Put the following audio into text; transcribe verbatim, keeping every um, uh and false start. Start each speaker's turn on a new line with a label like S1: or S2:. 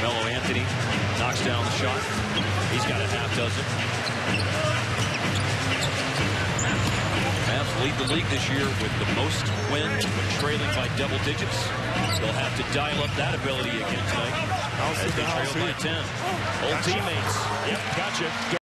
S1: Carmelo Anthony knocks down the shot. He's got a half dozen. Mavs lead the league this year with the most wins when trailing by double digits. They'll have to dial up that ability again tonight as they trail by ten. Old teammates.
S2: Yep, gotcha.